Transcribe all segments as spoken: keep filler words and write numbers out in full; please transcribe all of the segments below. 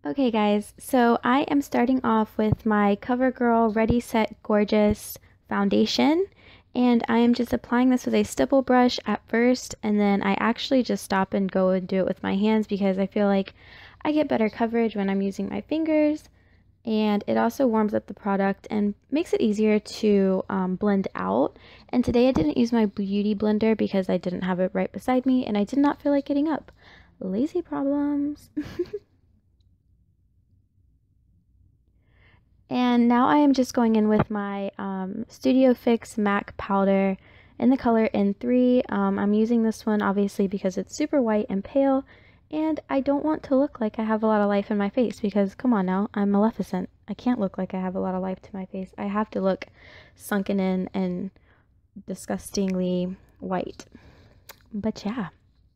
Okay guys, so I am starting off with my CoverGirl Ready Set Gorgeous foundation, and I am just applying this with a stipple brush at first, and then I actually just stop and go and do it with my hands because I feel like I get better coverage when I'm using my fingers, and it also warms up the product and makes it easier to um, blend out. And today I didn't use my beauty blender because I didn't have it right beside me and I did not feel like getting up. Lazy problems. And now I am just going in with my um, Studio Fix MAC powder in the color N three. Um, I'm using this one obviously because it's super white and pale, and I don't want to look like I have a lot of life in my face because, come on now, I'm Maleficent. I can't look like I have a lot of life to my face. I have to look sunken in and disgustingly white. But yeah.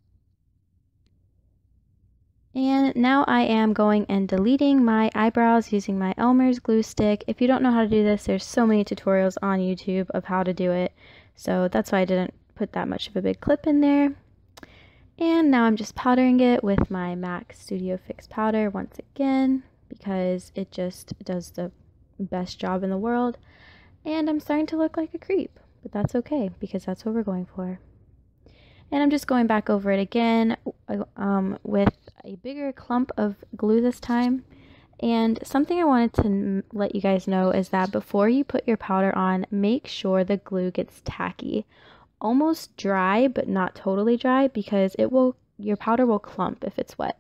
And now I am going and deleting my eyebrows using my Elmer's glue stick. If you don't know how to do this, there's so many tutorials on YouTube of how to do it. So that's why I didn't put that much of a big clip in there. And now I'm just powdering it with my MAC Studio Fix powder once again, because it just does the best job in the world. And I'm starting to look like a creep, but that's okay because that's what we're going for. And I'm just going back over it again um, with a bigger clump of glue this time. And something I wanted to let you guys know is that before you put your powder on, make sure the glue gets tacky. Almost dry, but not totally dry, because it will, your powder will clump if it's wet.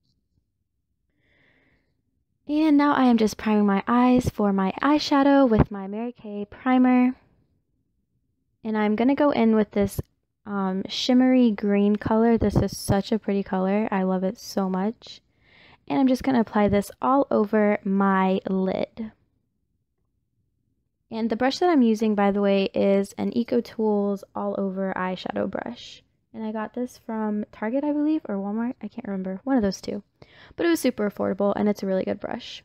And now I am just priming my eyes for my eyeshadow with my Mary Kay primer. And I'm going to go in with this Um, shimmery green color. This is such a pretty color. I love it so much. And I'm just going to apply this all over my lid. And the brush that I'm using, by the way, is an Eco Tools all over eyeshadow brush. And I got this from Target, I believe, or Walmart. I can't remember. One of those two. But it was super affordable and it's a really good brush.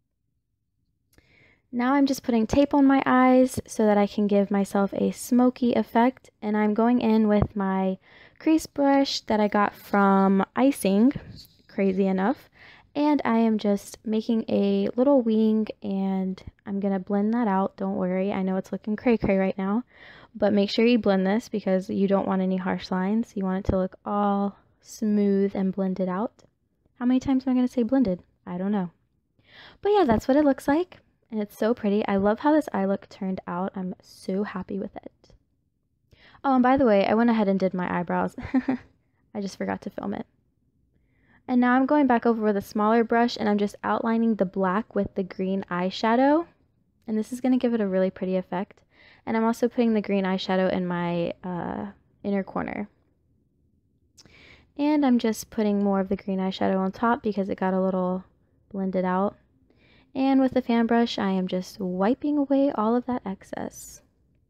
Now I'm just putting tape on my eyes so that I can give myself a smoky effect, and I'm going in with my crease brush that I got from Icing, crazy enough, and I am just making a little wing and I'm going to blend that out. Don't worry, I know it's looking cray cray right now, but make sure you blend this because you don't want any harsh lines. You want it to look all smooth and blended out. How many times am I going to say blended? I don't know. But yeah, that's what it looks like. And it's so pretty. I love how this eye look turned out. I'm so happy with it. Oh, and by the way, I went ahead and did my eyebrows. I just forgot to film it. And now I'm going back over with a smaller brush and I'm just outlining the black with the green eyeshadow. And this is going to give it a really pretty effect. And I'm also putting the green eyeshadow in my uh, inner corner. And I'm just putting more of the green eyeshadow on top because it got a little blended out. And with the fan brush, I am just wiping away all of that excess.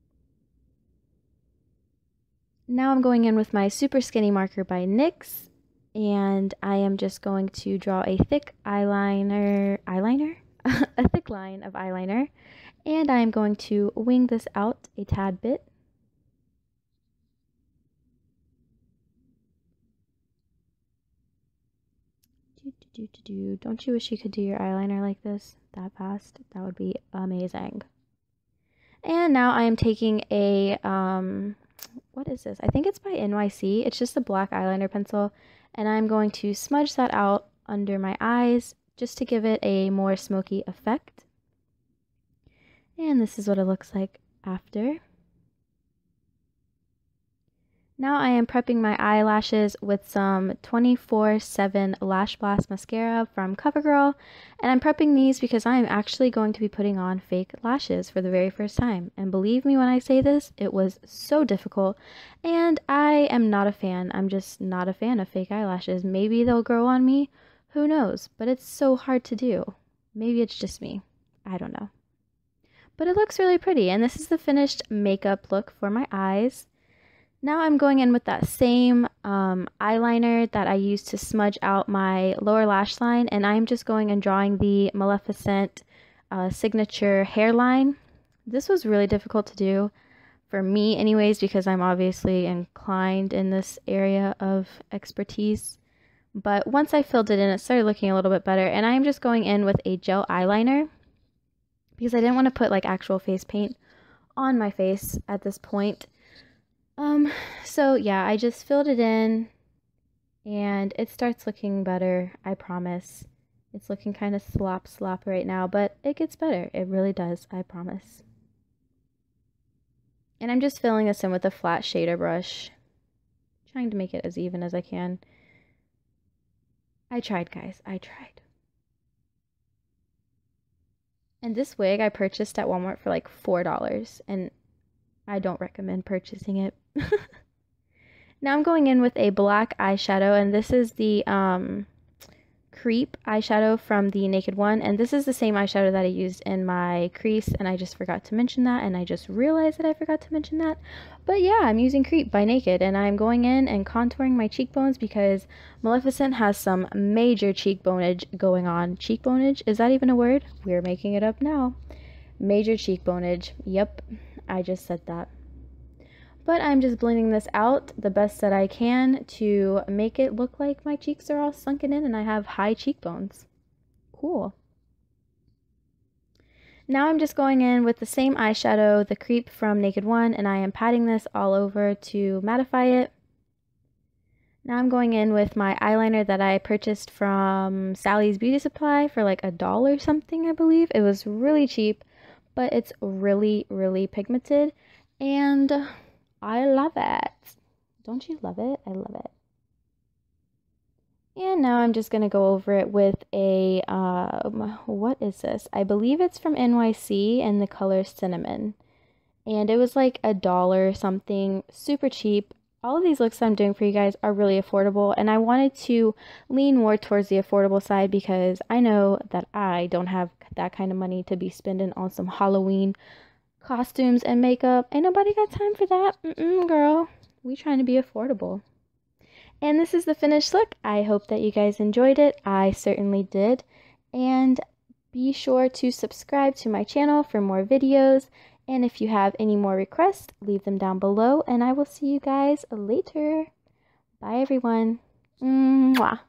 Now I'm going in with my Super Skinny marker by NYX, and I am just going to draw a thick eyeliner, eyeliner? a thick line of eyeliner, and I am going to wing this out a tad bit. Do, do, do. Don't you wish you could do your eyeliner like this that fast? That would be amazing. And now I am taking a, um, what is this? I think it's by N Y C. It's just a black eyeliner pencil. And I'm going to smudge that out under my eyes just to give it a more smoky effect. And this is what it looks like after. Now I am prepping my eyelashes with some twenty-four seven Lash Blast Mascara from CoverGirl. And I'm prepping these because I am actually going to be putting on fake lashes for the very first time. And believe me when I say this, it was so difficult. And I am not a fan. I'm just not a fan of fake eyelashes. Maybe they'll grow on me. Who knows? But it's so hard to do. Maybe it's just me. I don't know. But it looks really pretty. And this is the finished makeup look for my eyes. Now I'm going in with that same um, eyeliner that I used to smudge out my lower lash line, and I'm just going and drawing the Maleficent uh, signature hairline. This was really difficult to do for me anyways because I'm obviously inclined in this area of expertise, But once I filled it in, it started looking a little bit better. And I'm just going in with a gel eyeliner because I didn't want to put like actual face paint on my face at this point. Um, so yeah, I just filled it in and it starts looking better, I promise. It's looking kind of slop slop right now, but it gets better. It really does, I promise. And I'm just filling this in with a flat shader brush, trying to make it as even as I can. I tried, guys. I tried. And this wig I purchased at Walmart for like four dollars, and I don't recommend purchasing it. Now I'm going in with a black eyeshadow, and this is the um, Creep eyeshadow from the Naked One, and this is the same eyeshadow that I used in my crease, and I just forgot to mention that, and I just realized that I forgot to mention that. But yeah, I'm using Creep by Naked, and I'm going in and contouring my cheekbones because Maleficent has some major cheekboneage going on. Cheekboneage? Is that even a word? We're making it up now. Major cheekboneage. Yep, I just said that. But I'm just blending this out the best that I can to make it look like my cheeks are all sunken in and I have high cheekbones. Cool. Now I'm just going in with the same eyeshadow, the Creep from Naked One, and I am patting this all over to mattify it. Now I'm going in with my eyeliner that I purchased from Sally's Beauty Supply for like a dollar something, I believe. It was really cheap, but it's really, really pigmented, and I love it. Don't you love it? I love it. And now I'm just going to go over it with a, um, what is this? I believe it's from N Y C and the color Cinnamon. And it was like a dollar something, super cheap. All of these looks that I'm doing for you guys are really affordable. And I wanted to lean more towards the affordable side because I know that I don't have that kind of money to be spending on some Halloween costumes and makeup. Ain't nobody got time for that. Mm-mm, girl. We trying to be affordable. And this is the finished look. I hope that you guys enjoyed it. I certainly did. And be sure to subscribe to my channel for more videos. And if you have any more requests, leave them down below. And I will see you guys later. Bye, everyone. Mwah.